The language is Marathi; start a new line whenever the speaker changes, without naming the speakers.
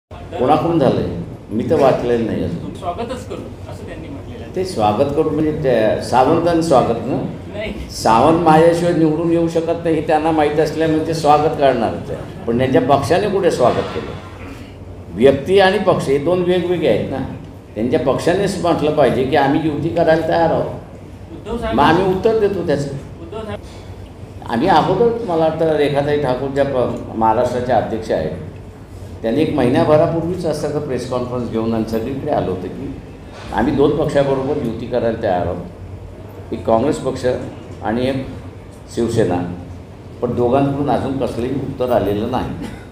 कोणाकडून झालंय मी तर वाचलेलं नाही अजून.
स्वागतच करू असं त्यांनी म्हटलेलं आहे.
ते स्वागत करून म्हणजे सावंतांचं स्वागत ना.
नाही
सावंत माझ्याशिवाय निवडून येऊ शकत नाही हे त्यांना माहीत असल्यामुळे ते स्वागत करणारच आहे. पण त्यांच्या पक्षाने कुठे स्वागत केलं? व्यक्ती आणि पक्ष हे दोन वेगवेगळे आहेत ना. त्यांच्या पक्षानेच म्हटलं पाहिजे की आम्ही युती करायला तयार आहोत.
उद्धव
मग
साहेब
आम्ही उत्तर देतो त्याचं.
उद्धव साहेब
आम्ही अगोदर मला वाटतं रेखाताई ठाकूर ज्या महाराष्ट्राच्या अध्यक्ष आहेत त्यांनी एक महिन्याभरापूर्वीच असं का प्रेस कॉन्फरन्स घेऊन आणि सगळीकडे आलं होतं की आम्ही दोन पक्षाबरोबर युती करायला तयार आहोत. एक काँग्रेस पक्ष आणि एक शिवसेना. पण दोघांकडून अजून कसलंही उत्तर आलेलं नाही.